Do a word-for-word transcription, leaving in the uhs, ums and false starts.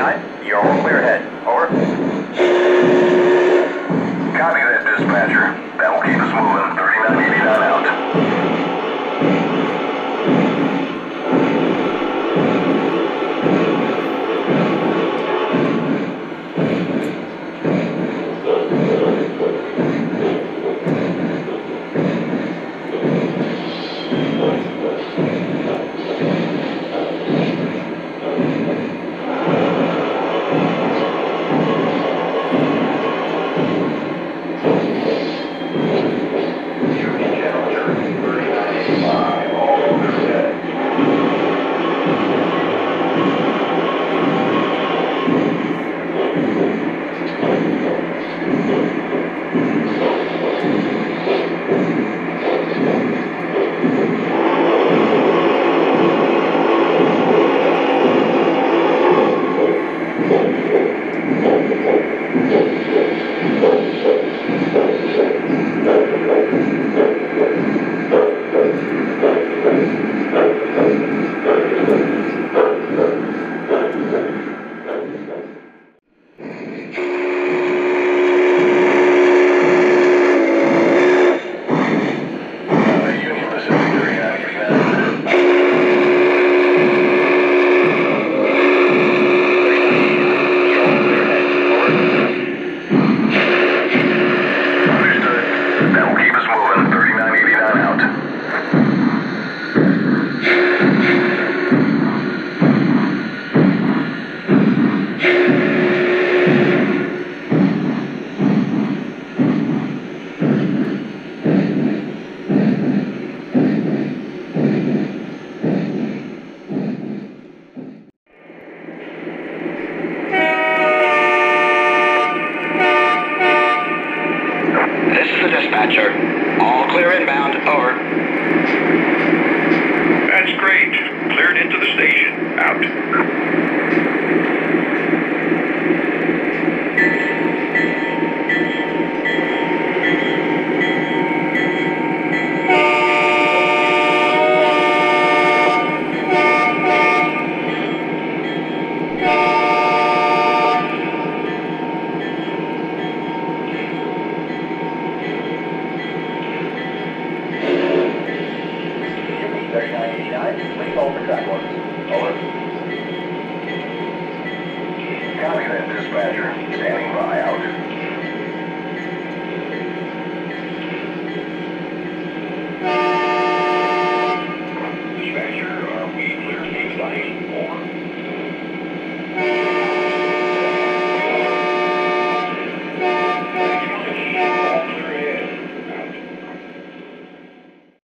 eighty-nine, you're all clear ahead. Over. Copy that, dispatcher. That will keep us moving. thirty-nine eighty-nine out. All clear inbound, over. That's great. Cleared into the station. Out. thirty-nine eighty-nine, please hold for track orders. Over. Copy that, dispatcher. Standing by, out.